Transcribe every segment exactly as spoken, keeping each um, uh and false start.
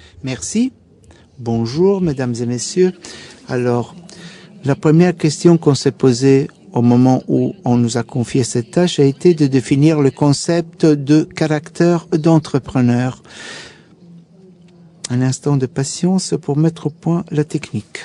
Merci. Bonjour, mesdames et messieurs. Alors, la première question qu'on s'est posée au moment où on nous a confié cette tâche a été de définir le concept de caractère d'entrepreneur. Un instant de patience pour mettre au point la technique.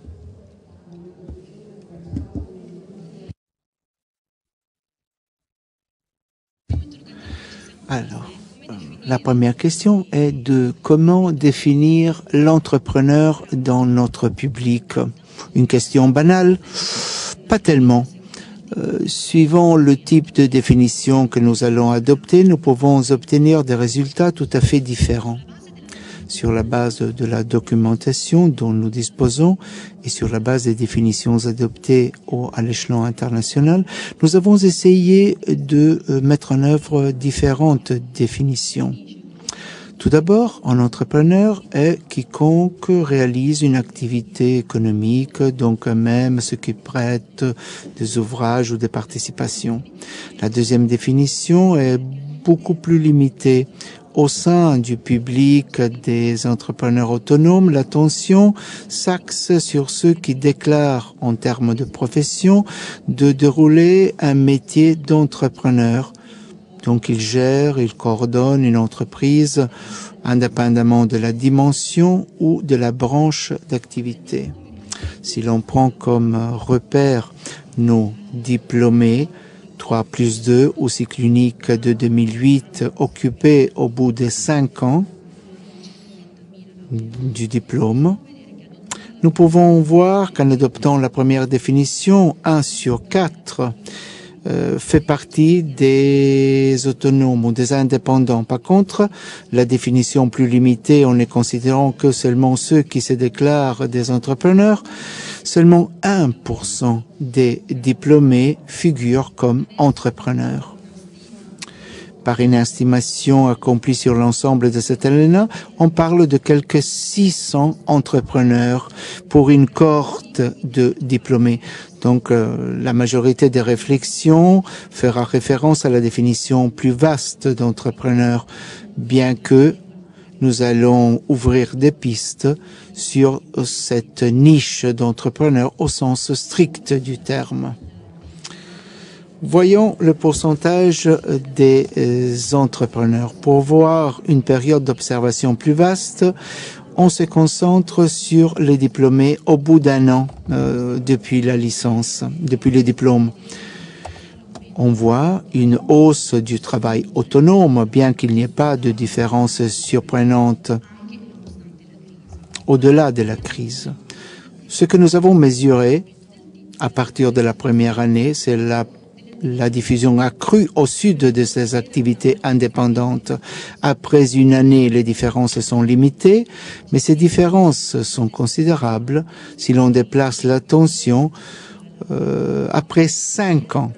Alors, la première question est de comment définir l'entrepreneur dans notre public. Une question banale? Pas tellement. Euh, suivant le type de définition que nous allons adopter, nous pouvons obtenir des résultats tout à fait différents. Sur la base de la documentation dont nous disposons et sur la base des définitions adoptées au, à l'échelon international, nous avons essayé de euh, mettre en œuvre différentes définitions. Tout d'abord, un entrepreneur est quiconque réalise une activité économique, donc même ce qui prête des ouvrages ou des participations. La deuxième définition est beaucoup plus limitée. Au sein du public des entrepreneurs autonomes, l'attention s'axe sur ceux qui déclarent en termes de profession de dérouler un métier d'entrepreneur. Donc ils gèrent, ils coordonnent une entreprise indépendamment de la dimension ou de la branche d'activité. Si l'on prend comme repère nos diplômés, trois plus deux au cycle unique de deux mille huit, occupé au bout de cinq ans du diplôme, nous pouvons voir qu'en adoptant la première définition, un sur quatre euh, fait partie des autonomes ou des indépendants. Par contre, la définition plus limitée, en ne considérant que seulement ceux qui se déclarent des entrepreneurs, seulement un pour cent des diplômés figurent comme entrepreneurs. Par une estimation accomplie sur l'ensemble de cette année-là, on parle de quelques six cents entrepreneurs pour une cohorte de diplômés. Donc, euh, la majorité des réflexions fera référence à la définition plus vaste d'entrepreneur, bien que nous allons ouvrir des pistes sur cette niche d'entrepreneurs au sens strict du terme. Voyons le pourcentage des euh, entrepreneurs. Pour voir une période d'observation plus vaste, on se concentre sur les diplômés au bout d'un an euh, depuis la licence, depuis le diplôme. On voit une hausse du travail autonome, bien qu'il n'y ait pas de différence surprenante au-delà de la crise. Ce que nous avons mesuré à partir de la première année, c'est la La diffusion accrue au sud de ces activités indépendantes. Après une année, les différences sont limitées, mais ces différences sont considérables si l'on déplace l'attention euh, après cinq ans.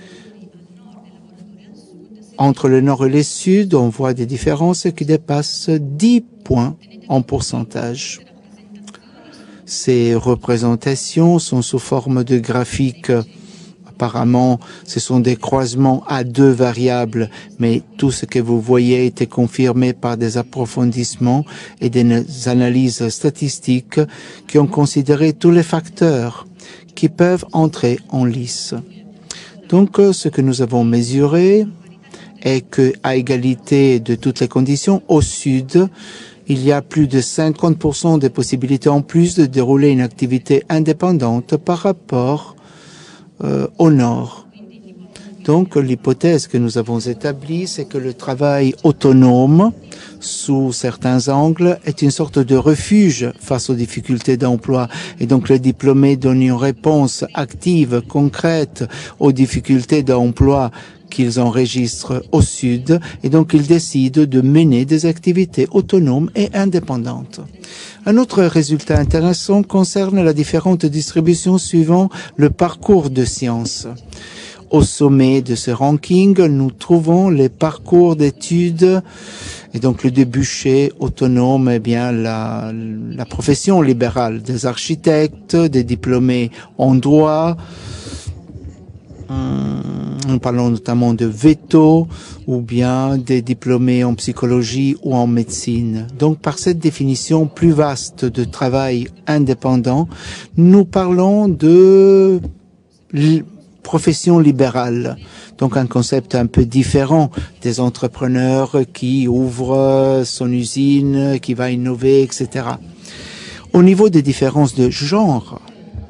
Entre le nord et le sud, on voit des différences qui dépassent dix points en pourcentage. Ces représentations sont sous forme de graphiques. Apparemment, ce sont des croisements à deux variables, mais tout ce que vous voyez a été confirmé par des approfondissements et des analyses statistiques qui ont considéré tous les facteurs qui peuvent entrer en lice. Donc, ce que nous avons mesuré est que, à égalité de toutes les conditions, au sud, il y a plus de cinquante pour cent de possibilités en plus de dérouler une activité indépendante par rapport Euh, au nord. Donc, l'hypothèse que nous avons établie, c'est que le travail autonome, sous certains angles, est une sorte de refuge face aux difficultés d'emploi. Et donc, les diplômés donnent une réponse active, concrète aux difficultés d'emploi qu'ils enregistrent au sud, et donc ils décident de mener des activités autonomes et indépendantes. Un autre résultat intéressant concerne la différente distribution suivant le parcours de sciences. Au sommet de ce ranking, nous trouvons les parcours d'études et donc le débouché autonome, eh bien la, la profession libérale des architectes, des diplômés en droit. Nous parlons notamment de veto ou bien des diplômés en psychologie ou en médecine. Donc, par cette définition plus vaste de travail indépendant, nous parlons de profession libérale. Donc, un concept un peu différent des entrepreneurs qui ouvrent son usine, qui va innover, et cetera. Au niveau des différences de genre,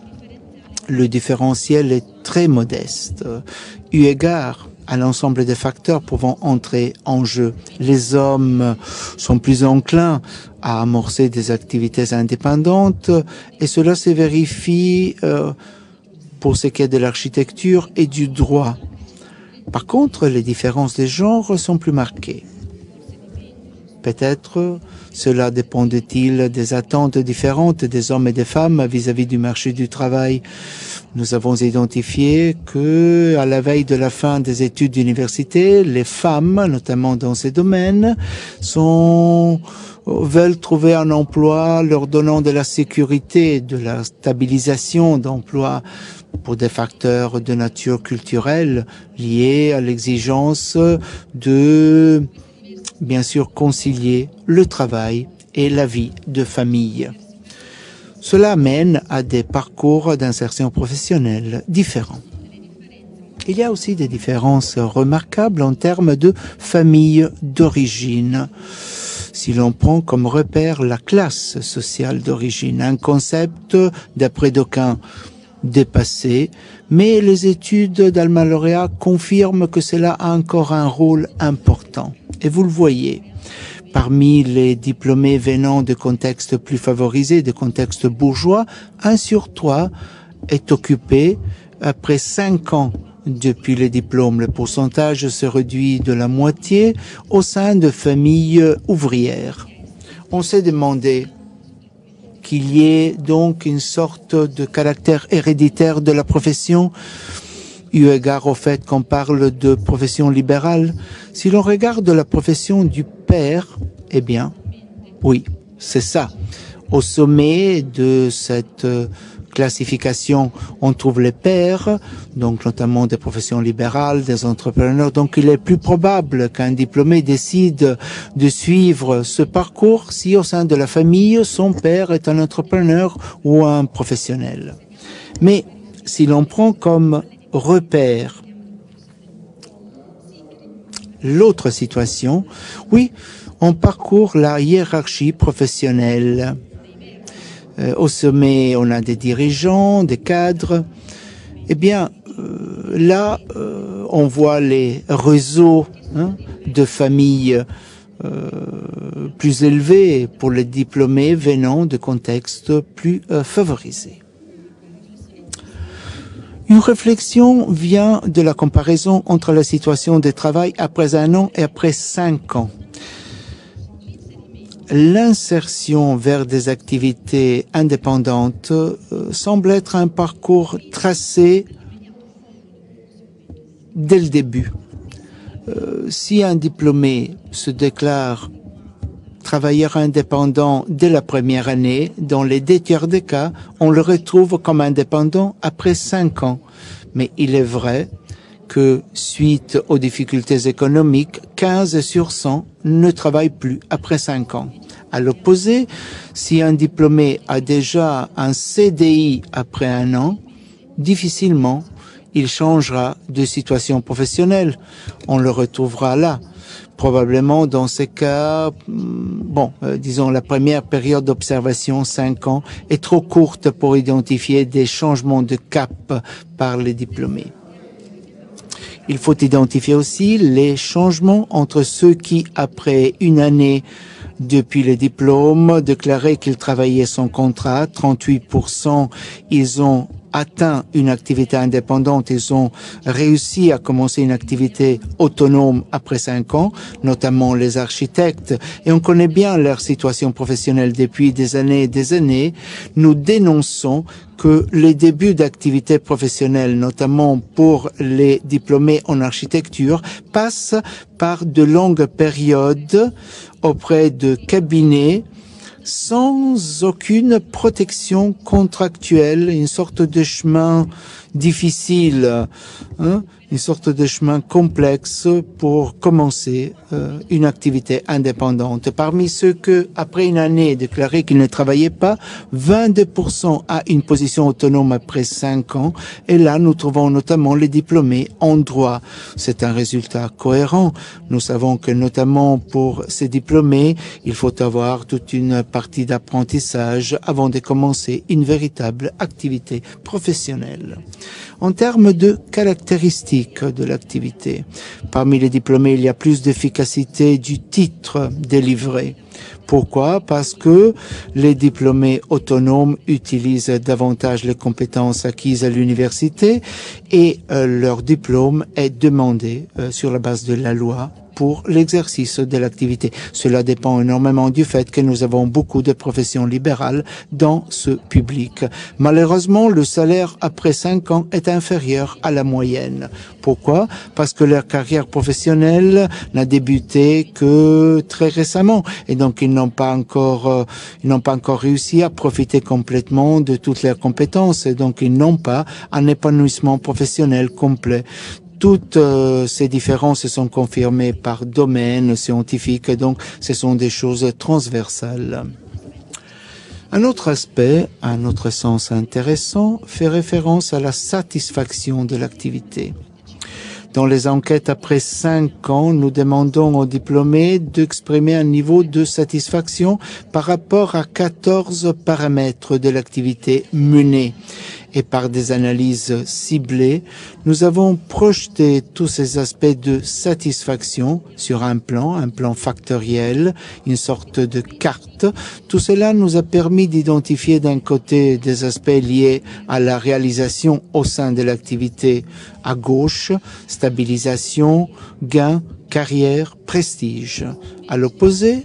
le différentiel est très modeste, eu égard à l'ensemble des facteurs pouvant entrer en jeu. Les hommes sont plus enclins à amorcer des activités indépendantes et cela se vérifie euh, pour ce qui est de l'architecture et du droit. Par contre, les différences des genres sont plus marquées. Peut-être cela dépend-il des attentes différentes des hommes et des femmes vis-à-vis du marché du travail. Nous avons identifié que, à la veille de la fin des études d'université, les femmes, notamment dans ces domaines, sont, veulent trouver un emploi leur donnant de la sécurité, de la stabilisation d'emploi pour des facteurs de nature culturelle liés à l'exigence de, bien sûr, concilier le travail et la vie de famille. Cela mène à des parcours d'insertion professionnelle différents. Il y a aussi des différences remarquables en termes de famille d'origine. Si l'on prend comme repère la classe sociale d'origine, un concept, d'après d'aucuns, dépassé, mais les études d'Alma Lauréat confirment que cela a encore un rôle important. Et vous le voyez, parmi les diplômés venant de contextes plus favorisés, de contextes bourgeois, un sur trois est occupé après cinq ans depuis le diplôme. Le pourcentage se réduit de la moitié au sein de familles ouvrières. On s'est demandé qu'il y ait donc une sorte de caractère héréditaire de la profession, eu égard au fait qu'on parle de profession libérale. Si l'on regarde la profession du père, eh bien, oui, c'est ça. Au sommet de cette classification, on trouve les pères, donc notamment des professions libérales, des entrepreneurs. Donc il est plus probable qu'un diplômé décide de suivre ce parcours si au sein de la famille, son père est un entrepreneur ou un professionnel. Mais si l'on prend comme repère l'autre situation, oui, on parcourt la hiérarchie professionnelle. Euh, au sommet, on a des dirigeants, des cadres. Eh bien, euh, là, euh, on voit les réseaux hein, de familles euh, plus élevés pour les diplômés venant de contextes plus euh, favorisés. Une réflexion vient de la comparaison entre la situation de travail après un an et après cinq ans. L'insertion vers des activités indépendantes euh, semble être un parcours tracé dès le début. Euh, si un diplômé se déclare travailleur indépendant dès la première année, dans les deux tiers des cas, on le retrouve comme indépendant après cinq ans. Mais il est vrai que, suite aux difficultés économiques, quinze sur cent ne travaillent plus après cinq ans. À l'opposé, si un diplômé a déjà un C D I après un an, difficilement il changera de situation professionnelle. On le retrouvera là. Probablement dans ces cas, bon, euh, disons la première période d'observation, cinq ans, est trop courte pour identifier des changements de cap par les diplômés. Il faut identifier aussi les changements entre ceux qui, après une année depuis le diplôme, déclaraient qu'ils travaillaient sans contrat, trente-huit pour cent, ils ont atteint une activité indépendante, ils ont réussi à commencer une activité autonome après cinq ans, notamment les architectes, et on connaît bien leur situation professionnelle depuis des années et des années. Nous dénonçons que les débuts d'activité professionnelle, notamment pour les diplômés en architecture, passent par de longues périodes auprès de cabinets sans aucune protection contractuelle, une sorte de chemin difficile hein, une sorte de chemin complexe pour commencer euh, une activité indépendante. Parmi ceux que, après une année, déclaré qu'ils ne travaillaient pas, vingt-deux pour cent a une position autonome après cinq ans. Et là, nous trouvons notamment les diplômés en droit. C'est un résultat cohérent. Nous savons que, notamment pour ces diplômés, il faut avoir toute une partie d'apprentissage avant de commencer une véritable activité professionnelle. En termes de caractéristiques de l'activité, parmi les diplômés, il y a plus d'efficacité du titre délivré. Pourquoi? Parce que les diplômés autonomes utilisent davantage les compétences acquises à l'université et euh, leur diplôme est demandé euh, sur la base de la loi pour l'exercice de l'activité. Cela dépend énormément du fait que nous avons beaucoup de professions libérales dans ce public. Malheureusement, le salaire après cinq ans est inférieur à la moyenne. Pourquoi? Parce que leur carrière professionnelle n'a débuté que très récemment et donc ils n'ont pas encore, euh, ils n'ont pas encore réussi à profiter complètement de toutes leurs compétences et donc ils n'ont pas un épanouissement professionnel complet. Toutes euh, ces différences sont confirmées par domaine scientifique, donc ce sont des choses transversales. Un autre aspect, un autre sens intéressant, fait référence à la satisfaction de l'activité. Dans les enquêtes après cinq ans, nous demandons aux diplômés d'exprimer un niveau de satisfaction par rapport à quatorze paramètres de l'activité menée. Et par des analyses ciblées, nous avons projeté tous ces aspects de satisfaction sur un plan, un plan factoriel, une sorte de carte. Tout cela nous a permis d'identifier d'un côté des aspects liés à la réalisation au sein de l'activité à gauche, stabilisation, gain, carrière, prestige. À l'opposé,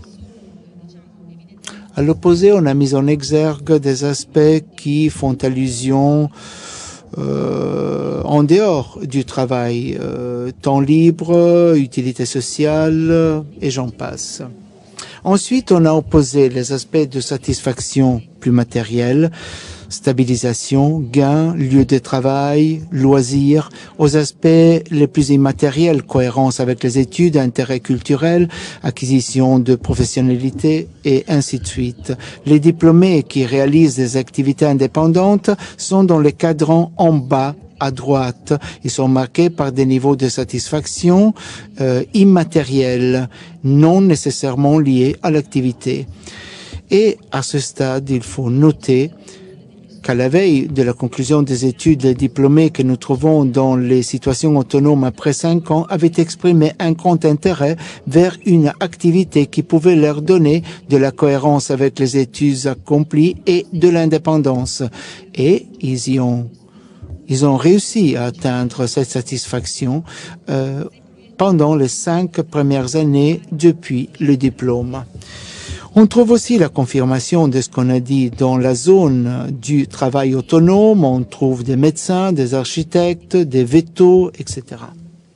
À l'opposé, on a mis en exergue des aspects qui font allusion euh, en dehors du travail, euh, temps libre, utilité sociale, et j'en passe. Ensuite, on a opposé les aspects de satisfaction plus matériels, stabilisation, gain, lieu de travail, loisirs, aux aspects les plus immatériels, cohérence avec les études, intérêt culturel, acquisition de professionnalité et ainsi de suite. Les diplômés qui réalisent des activités indépendantes sont dans les cadrans en bas à droite. Ils sont marqués par des niveaux de satisfaction euh, immatériels, non nécessairement liés à l'activité. Et à ce stade, il faut noter qu'à la veille de la conclusion des études, les diplômés que nous trouvons dans les situations autonomes après cinq ans avaient exprimé un grand intérêt vers une activité qui pouvait leur donner de la cohérence avec les études accomplies et de l'indépendance. Et ils y ont, ils ont réussi à atteindre cette satisfaction euh, pendant les cinq premières années depuis le diplôme. On trouve aussi la confirmation de ce qu'on a dit dans la zone du travail autonome. On trouve des médecins, des architectes, des vétos, et cetera.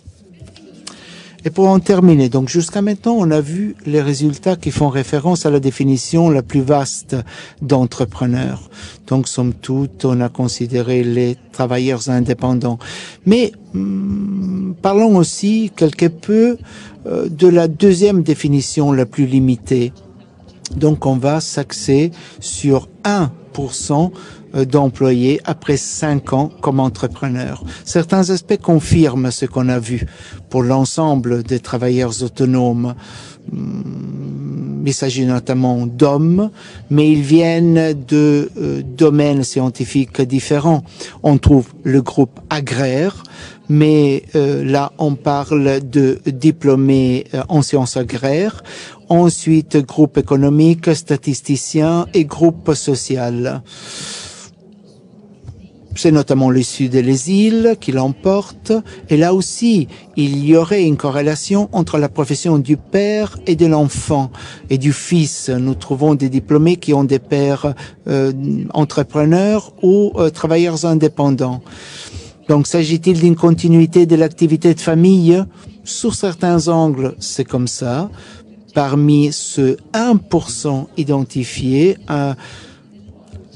Et pour en terminer, donc jusqu'à maintenant, on a vu les résultats qui font référence à la définition la plus vaste d'entrepreneur. Donc, somme toute, on a considéré les travailleurs indépendants. Mais hum, parlons aussi quelque peu euh, de la deuxième définition la plus limitée. Donc, on va s'axer sur un pour cent d'employés après cinq ans comme entrepreneurs. Certains aspects confirment ce qu'on a vu pour l'ensemble des travailleurs autonomes. Il s'agit notamment d'hommes, mais ils viennent de euh, domaines scientifiques différents. On trouve le groupe agraire, mais euh, là on parle de diplômés euh, en sciences agraires. Ensuite, groupe économique, statisticien et groupe social. C'est notamment le Sud et les îles qui l'emportent. Et là aussi, il y aurait une corrélation entre la profession du père et de l'enfant et du fils. Nous trouvons des diplômés qui ont des pères euh, entrepreneurs ou euh, travailleurs indépendants. Donc, s'agit-il d'une continuité de l'activité de famille? Sous certains angles, c'est comme ça. Parmi ce un pour cent identifié, un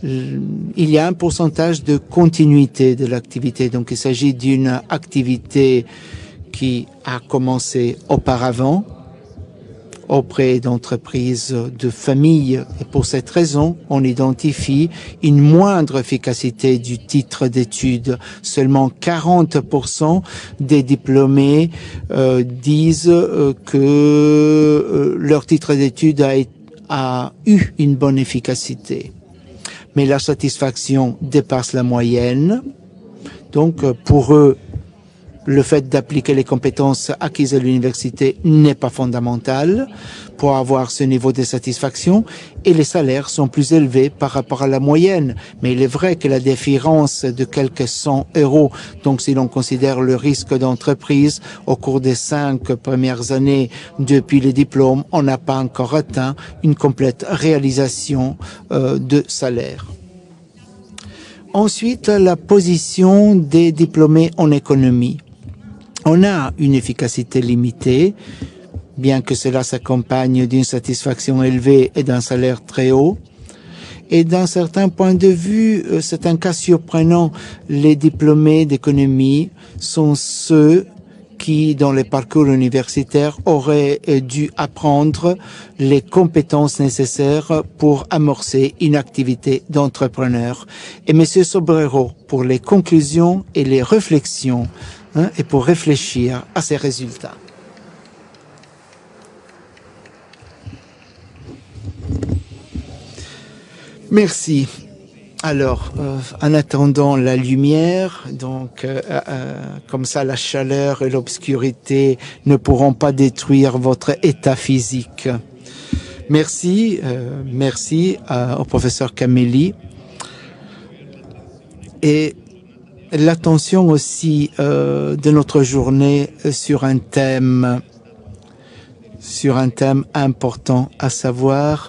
il y a un pourcentage de continuité de l'activité. Donc, il s'agit d'une activité qui a commencé auparavant auprès d'entreprises de famille. Et pour cette raison, on identifie une moindre efficacité du titre d'études. Seulement quarante pour cent des diplômés euh, disent euh, que euh, leur titre d'études a, a eu une bonne efficacité. Mais la satisfaction dépasse la moyenne. Donc, pour eux, le fait d'appliquer les compétences acquises à l'université n'est pas fondamental pour avoir ce niveau de satisfaction et les salaires sont plus élevés par rapport à la moyenne. Mais il est vrai que la différence de quelques cent euros, donc si l'on considère le risque d'entreprise au cours des cinq premières années depuis le diplôme, on n'a pas encore atteint une complète réalisation euh, de salaire. Ensuite, la position des diplômés en économie. On a une efficacité limitée, bien que cela s'accompagne d'une satisfaction élevée et d'un salaire très haut. Et d'un certain point de vue, c'est un cas surprenant. Les diplômés d'économie sont ceux qui, dans les parcours universitaires, auraient dû apprendre les compétences nécessaires pour amorcer une activité d'entrepreneur. Et M. Sobrero, pour les conclusions et les réflexions, hein, et pour réfléchir à ces résultats. Merci. Alors, euh, en attendant la lumière, donc euh, euh, comme ça la chaleur et l'obscurité ne pourront pas détruire votre état physique. Merci, euh, merci à, au professeur Camelli. Et l'attention aussi euh, de notre journée sur un thème, sur un thème important, à savoir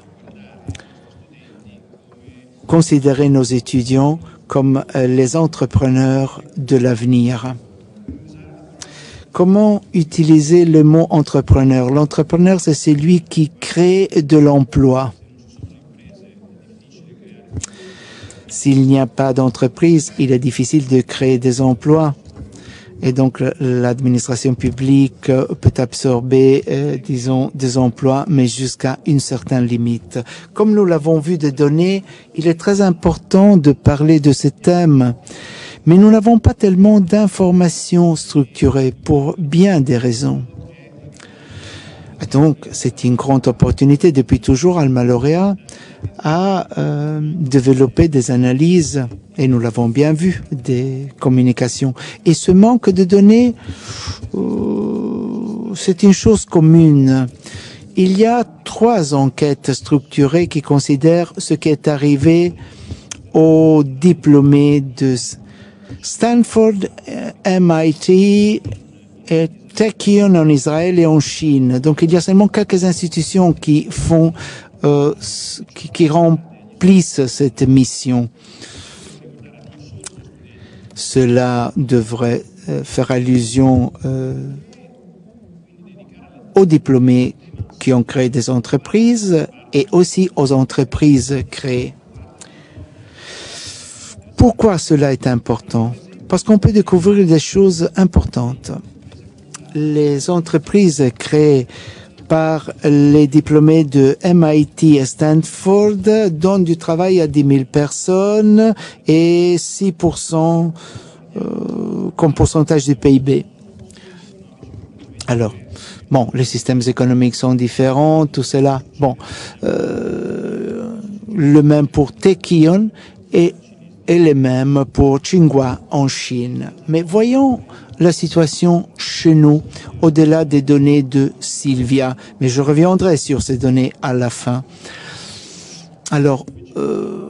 considérer nos étudiants comme les entrepreneurs de l'avenir. Comment utiliser le mot entrepreneur? L'entrepreneur, c'est celui qui crée de l'emploi. S'il n'y a pas d'entreprise, il est difficile de créer des emplois. Et donc, l'administration publique peut absorber, euh, disons, des emplois, mais jusqu'à une certaine limite. Comme nous l'avons vu des données, il est très important de parler de ce thème. Mais nous n'avons pas tellement d'informations structurées pour bien des raisons. Donc, c'est une grande opportunité depuis toujours, Alma Lauréat, à euh, développer des analyses, et nous l'avons bien vu, des communications. Et ce manque de données, euh, c'est une chose commune. Il y a trois enquêtes structurées qui considèrent ce qui est arrivé aux diplômés de Stanford, M I T et Technion en Israël et en Chine. Donc il y a seulement quelques institutions qui font, euh, qui, qui remplissent cette mission. Cela devrait euh, faire allusion euh, aux diplômés qui ont créé des entreprises et aussi aux entreprises créées. Pourquoi cela est important? Parce qu'on peut découvrir des choses importantes. Les entreprises créées par les diplômés de M I T et Stanford donnent du travail à dix mille personnes et six pour cent euh, comme pourcentage du P I B. Alors, bon, les systèmes économiques sont différents, tout cela. Bon, euh, le même pour Technion et, et le même pour Tsinghua en Chine. Mais voyons la situation chez nous, au-delà des données de Sylvia. Mais je reviendrai sur ces données à la fin. Alors, euh,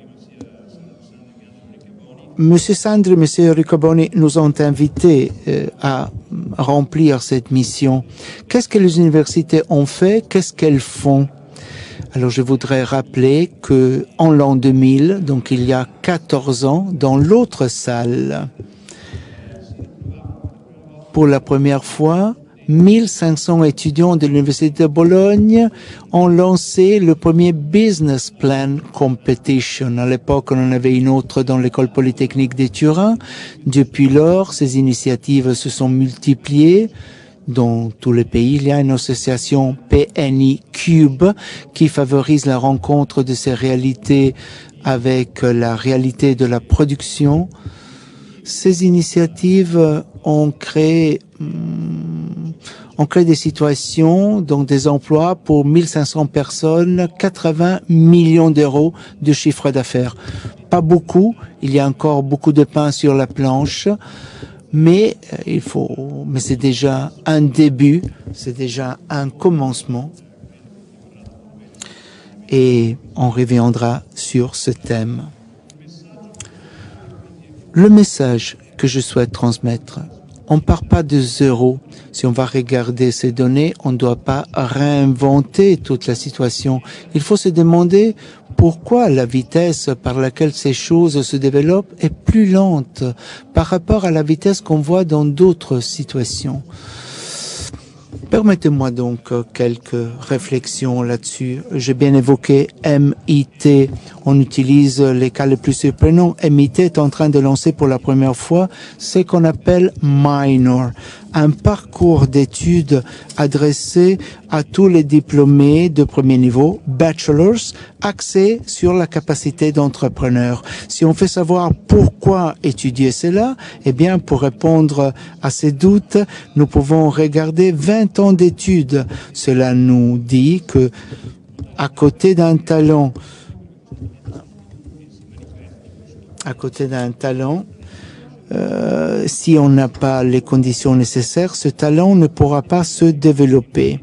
Monsieur Sandri et Monsieur Riccoboni nous ont invités euh, à remplir cette mission. Qu'est-ce que les universités ont fait? Qu'est-ce qu'elles font? Alors, je voudrais rappeler que en l'an deux mille, donc il y a quatorze ans, dans l'autre salle, pour la première fois, mille cinq cents étudiants de l'Université de Bologne ont lancé le premier Business Plan Competition. À l'époque, on en avait une autre dans l'École Polytechnique de Turin. Depuis lors, ces initiatives se sont multipliées. Dans tous les pays, il y a une association P N I Cube qui favorise la rencontre de ces réalités avec la réalité de la production. Ces initiatives ont créé, ont créé des situations, donc des emplois pour mille cinq cents personnes, quatre-vingts millions d'euros de chiffre d'affaires. Pas beaucoup, il y a encore beaucoup de pain sur la planche. Mais il faut, mais c'est déjà un début, c'est déjà un commencement. Et on reviendra sur ce thème. Le message que je souhaite transmettre, on ne part pas de zéro. Si on va regarder ces données, on ne doit pas réinventer toute la situation. Il faut se demander pourquoi la vitesse par laquelle ces choses se développent est plus lente par rapport à la vitesse qu'on voit dans d'autres situations. Permettez-moi donc quelques réflexions là-dessus. J'ai bien évoqué M I T. On utilise les cas les plus surprenants. M I T est en train de lancer pour la première fois ce qu'on appelle Minor, un parcours d'études adressé à tous les diplômés de premier niveau, bachelors, axé sur la capacité d'entrepreneur. Si on fait savoir pourquoi étudier cela, eh bien, pour répondre à ces doutes, nous pouvons regarder vingt ans d'études. Cela nous dit que, à côté d'un talent, à côté d'un talent, Euh, si on n'a pas les conditions nécessaires, ce talent ne pourra pas se développer.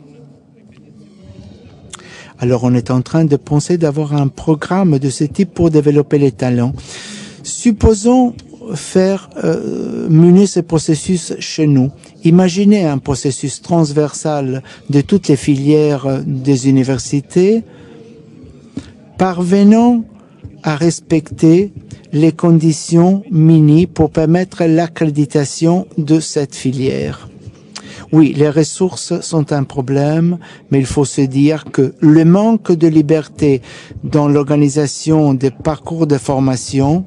Alors on est en train de penser d'avoir un programme de ce type pour développer les talents. Supposons faire euh, mener ce processus chez nous. Imaginez un processus transversal de toutes les filières des universités, parvenant à respecter les conditions minimes pour permettre l'accréditation de cette filière. Oui, les ressources sont un problème, mais il faut se dire que le manque de liberté dans l'organisation des parcours de formation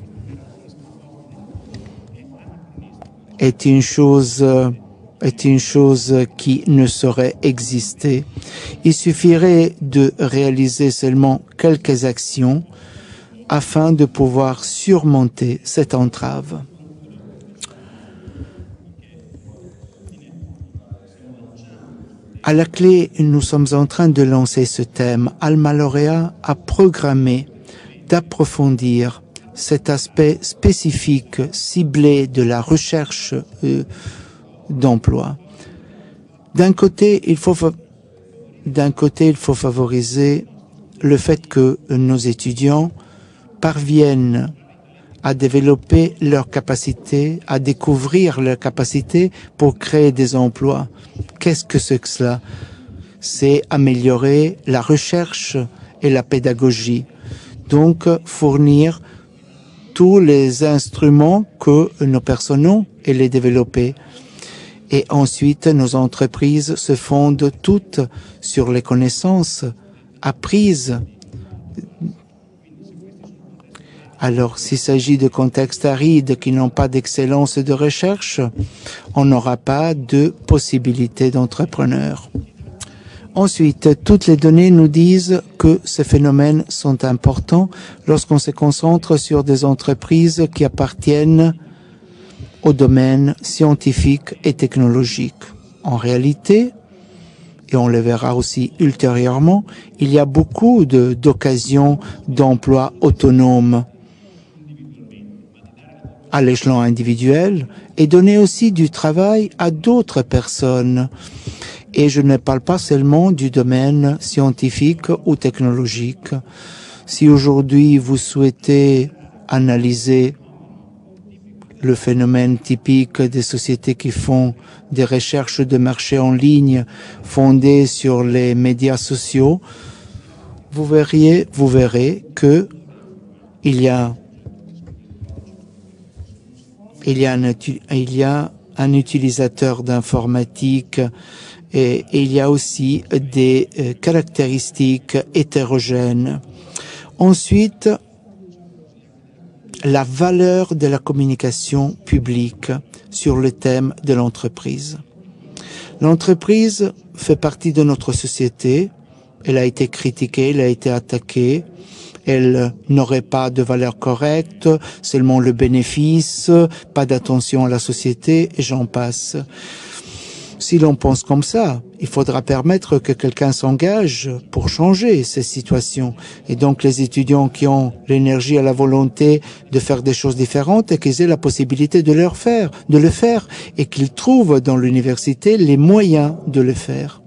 est une chose, est une chose qui ne saurait exister. Il suffirait de réaliser seulement quelques actions afin de pouvoir surmonter cette entrave. À la clé, nous sommes en train de lancer ce thème. Alma Laurea a programmé d'approfondir cet aspect spécifique, ciblé de la recherche euh, d'emploi. D'un côté, il faut d'un côté, il faut favoriser le fait que nos étudiants parviennent à développer leurs capacités, à découvrir leurs capacités pour créer des emplois. Qu'est-ce que c'est que cela? C'est améliorer la recherche et la pédagogie. Donc, fournir tous les instruments que nos personnes ont et les développer. Et ensuite, nos entreprises se fondent toutes sur les connaissances apprises. Alors, s'il s'agit de contextes arides qui n'ont pas d'excellence de recherche, on n'aura pas de possibilité d'entrepreneur. Ensuite, toutes les données nous disent que ces phénomènes sont importants lorsqu'on se concentre sur des entreprises qui appartiennent au domaine scientifique et technologique. En réalité, et on le verra aussi ultérieurement, il y a beaucoup de, d'occasions d'emploi autonome à l'échelon individuel et donner aussi du travail à d'autres personnes. Et je ne parle pas seulement du domaine scientifique ou technologique. Si aujourd'hui vous souhaitez analyser le phénomène typique des sociétés qui font des recherches de marché en ligne fondées sur les médias sociaux, vous verriez, vous verrez que il y a Il y, a un, il y a un utilisateur d'informatique et, et il y a aussi des euh, caractéristiques hétérogènes. Ensuite, la valeur de la communication publique sur le thème de l'entreprise. L'entreprise fait partie de notre société. Elle a été critiquée, elle a été attaquée. Elle n'aurait pas de valeur correcte, seulement le bénéfice, pas d'attention à la société, et j'en passe. Si l'on pense comme ça, il faudra permettre que quelqu'un s'engage pour changer ces situations. Et donc les étudiants qui ont l'énergie et la volonté de faire des choses différentes, et qu'ils aient la possibilité de leur faire, de le faire, et qu'ils trouvent dans l'université les moyens de le faire.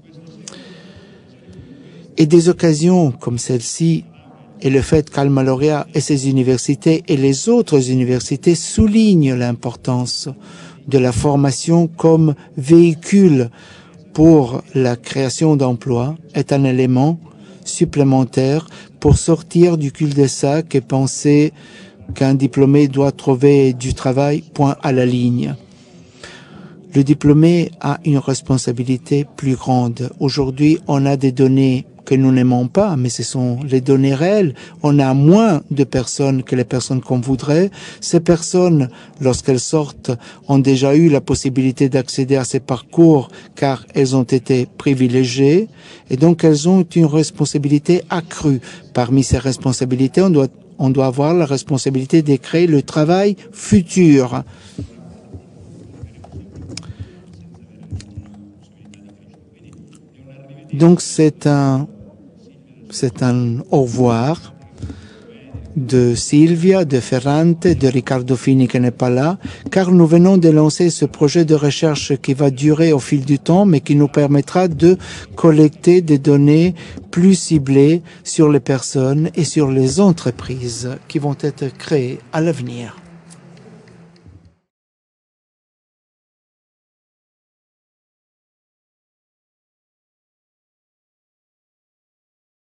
Et des occasions comme celle-ci, et le fait qu'Alma Lauréat et ses universités et les autres universités soulignent l'importance de la formation comme véhicule pour la création d'emplois est un élément supplémentaire pour sortir du cul-de-sac et penser qu'un diplômé doit trouver du travail, point à la ligne. Le diplômé a une responsabilité plus grande. Aujourd'hui, on a des données que nous n'aimons pas, mais ce sont les données réelles. On a moins de personnes que les personnes qu'on voudrait. Ces personnes, lorsqu'elles sortent, ont déjà eu la possibilité d'accéder à ces parcours car elles ont été privilégiées et donc elles ont une responsabilité accrue. Parmi ces responsabilités, on doit, on doit avoir la responsabilité de créer le travail futur. Donc c'est un, c'est un au revoir de Silvia, de Ferrante, de Riccardo Fini qui n'est pas là, car nous venons de lancer ce projet de recherche qui va durer au fil du temps, mais qui nous permettra de collecter des données plus ciblées sur les personnes et sur les entreprises qui vont être créées à l'avenir.